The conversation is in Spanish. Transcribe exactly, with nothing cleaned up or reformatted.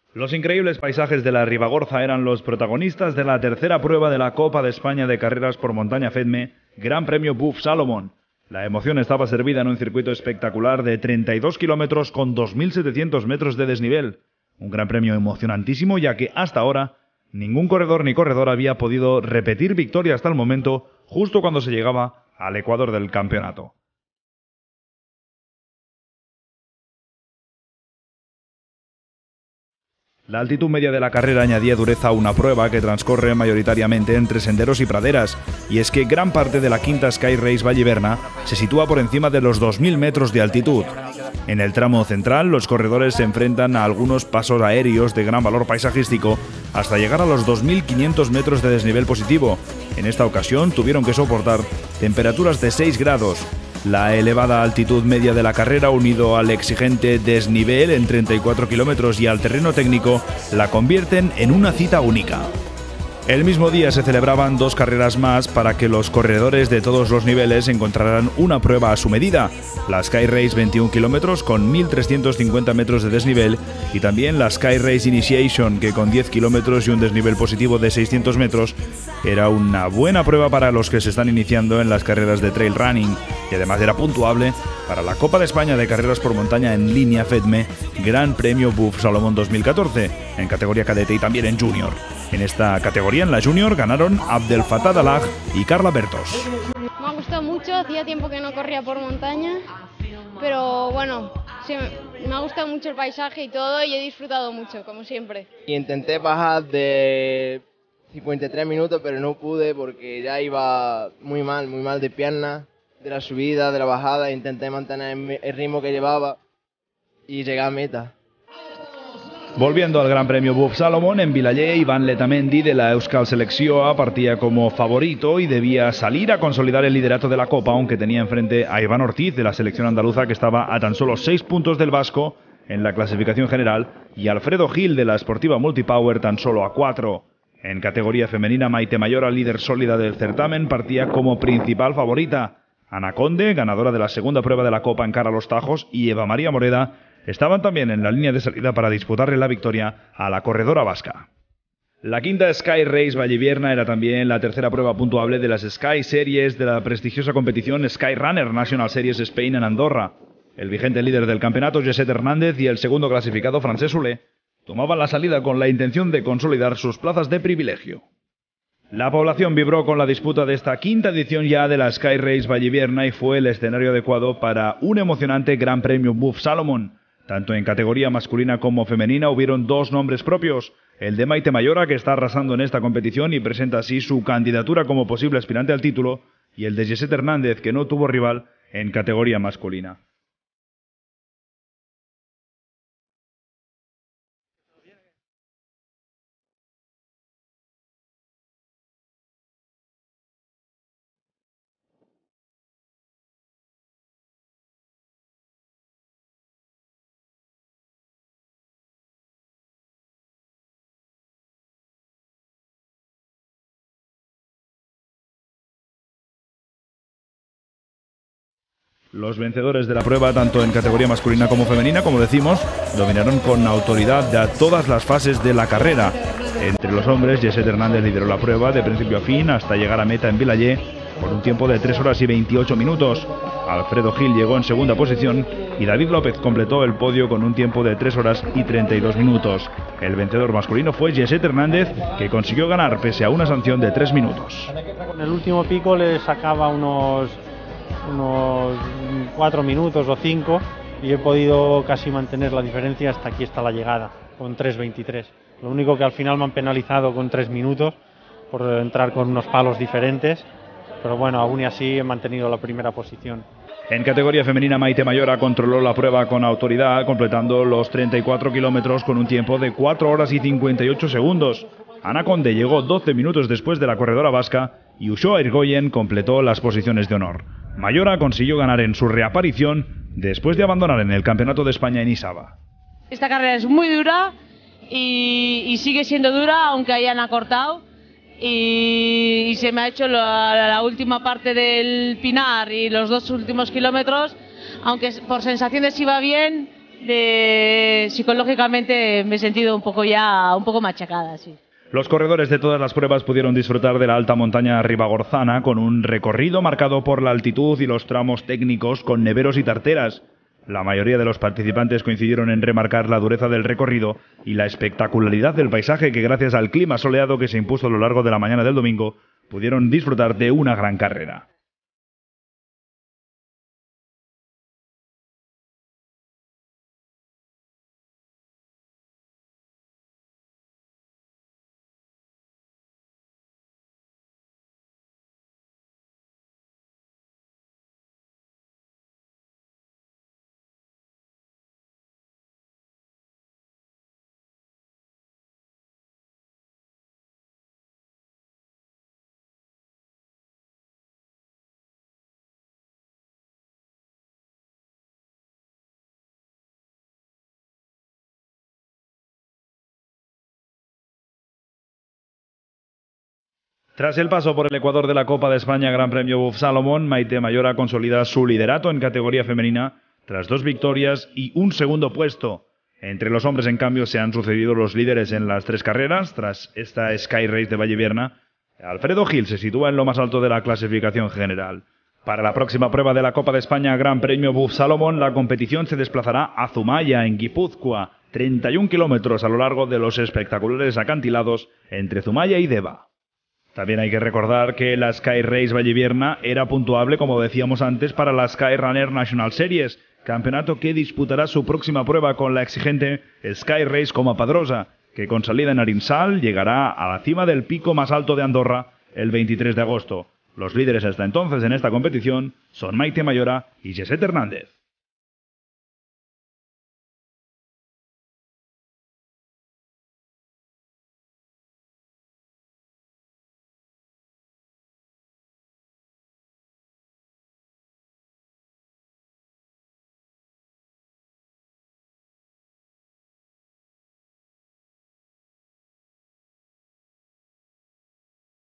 Los increíbles paisajes de la Ribagorza eran los protagonistas de la tercera prueba de la Copa de España de Carreras por Montaña FEDME, Gran Premio Buff Salomón. La emoción estaba servida en un circuito espectacular de treinta y dos kilómetros con dos mil setecientos metros de desnivel. Un gran premio emocionantísimo, ya que hasta ahora ningún corredor ni corredora había podido repetir victoria hasta el momento, justo cuando se llegaba al ecuador del campeonato. La altitud media de la carrera añadía dureza a una prueba que transcurre mayoritariamente entre senderos y praderas, y es que gran parte de la quinta Sky Race Valliberna se sitúa por encima de los dos mil metros de altitud. En el tramo central, los corredores se enfrentan a algunos pasos aéreos de gran valor paisajístico hasta llegar a los dos mil quinientos metros de desnivel positivo. En esta ocasión tuvieron que soportar temperaturas de seis grados. La elevada altitud media de la carrera, unido al exigente desnivel en treinta y cuatro kilómetros y al terreno técnico, la convierten en una cita única. El mismo día se celebraban dos carreras más para que los corredores de todos los niveles encontraran una prueba a su medida. La Sky Race veintiún kilómetros con mil trescientos cincuenta metros de desnivel y también la Sky Race Initiation, que con diez kilómetros y un desnivel positivo de seiscientos metros era una buena prueba para los que se están iniciando en las carreras de trail running, y además era puntuable para la Copa de España de Carreras por Montaña en línea FEDME Gran Premio Buff Salomón dos mil catorce, en categoría cadete y también en junior. En esta categoría, en la junior, ganaron Abdel Fattah Dalag y Carla Bertos. Me ha gustado mucho, hacía tiempo que no corría por montaña, pero bueno, sí, me ha gustado mucho el paisaje y todo, y he disfrutado mucho, como siempre. Intenté bajar de cincuenta y tres minutos, pero no pude porque ya iba muy mal, muy mal de piernas, de la subida, de la bajada. Intenté mantener el ritmo que llevaba y llegué a meta. Volviendo al Gran Premio Buff Salomón, en Vilaller, Iván Letamendi de la Euskal Selección partía como favorito y debía salir a consolidar el liderato de la Copa, aunque tenía enfrente a Iván Ortiz de la selección andaluza, que estaba a tan solo seis puntos del vasco en la clasificación general, y Alfredo Gil de la Sportiva Multipower tan solo a cuatro. En categoría femenina, Maite Mayora, líder sólida del certamen, partía como principal favorita. Ana Conde, ganadora de la segunda prueba de la Copa, encara los tajos, y Eva María Moreda estaban también en la línea de salida para disputarle la victoria a la corredora vasca. La quinta Sky Race Vallivierna era también la tercera prueba puntuable de las Sky Series de la prestigiosa competición Sky Runner National Series Spain en Andorra. El vigente líder del campeonato, José Hernández, y el segundo clasificado, Francesc Soler, tomaban la salida con la intención de consolidar sus plazas de privilegio. La población vibró con la disputa de esta quinta edición ya de la Sky Race Vallivierna y fue el escenario adecuado para un emocionante Gran Premio Buff Salomón. Tanto en categoría masculina como femenina hubieron dos nombres propios, el de Maite Mayora, que está arrasando en esta competición y presenta así su candidatura como posible aspirante al título, y el de José Hernández, que no tuvo rival en categoría masculina. Los vencedores de la prueba, tanto en categoría masculina como femenina, como decimos, dominaron con autoridad a todas las fases de la carrera. Entre los hombres, José Hernández lideró la prueba de principio a fin hasta llegar a meta en Vilaller por un tiempo de tres horas y veintiocho minutos. Alfredo Gil llegó en segunda posición y David López completó el podio con un tiempo de tres horas y treinta y dos minutos. El vencedor masculino fue José Hernández, que consiguió ganar pese a una sanción de tres minutos. En el último pico le sacaba unos unos cuatro minutos o cinco y he podido casi mantener la diferencia hasta aquí, está la llegada, con tres veintitrés. Lo único que al final me han penalizado con tres minutos por entrar con unos palos diferentes, pero bueno, aún y así he mantenido la primera posición. En categoría femenina, Maite Mayora controló la prueba con autoridad, completando los treinta y cuatro kilómetros con un tiempo de cuatro horas y cincuenta y ocho segundos. Ana Conde llegó doce minutos después de la corredora vasca y Uxoa Irgoyen completó las posiciones de honor. Mayora consiguió ganar en su reaparición después de abandonar en el Campeonato de España en Isaba. Esta carrera es muy dura y, y sigue siendo dura, aunque hayan acortado, y, y se me ha hecho la, la última parte del Pinar y los dos últimos kilómetros, aunque por sensaciones iba bien, de psicológicamente me he sentido un poco ya un poco machacada, sí. Los corredores de todas las pruebas pudieron disfrutar de la alta montaña ribagorzana con un recorrido marcado por la altitud y los tramos técnicos con neveros y tarteras. La mayoría de los participantes coincidieron en remarcar la dureza del recorrido y la espectacularidad del paisaje que, gracias al clima soleado que se impuso a lo largo de la mañana del domingo, pudieron disfrutar de una gran carrera. Tras el paso por el Ecuador de la Copa de España Gran Premio Buff Salomón, Maite Mayora consolida su liderato en categoría femenina tras dos victorias y un segundo puesto. Entre los hombres, en cambio, se han sucedido los líderes en las tres carreras. Tras esta Sky Race de Vallevierna, Alfredo Gil se sitúa en lo más alto de la clasificación general. Para la próxima prueba de la Copa de España Gran Premio Buff Salomón, la competición se desplazará a Zumaya, en Guipúzcoa, treinta y un kilómetros a lo largo de los espectaculares acantilados entre Zumaya y Deva. También hay que recordar que la Sky Race Vallevierna era puntuable, como decíamos antes, para la Sky Runner National Series, campeonato que disputará su próxima prueba con la exigente Sky Race Coma Padrosa, que con salida en Arinsal llegará a la cima del pico más alto de Andorra el veintitrés de agosto. Los líderes hasta entonces en esta competición son Maite Mayora y Jessette Hernández.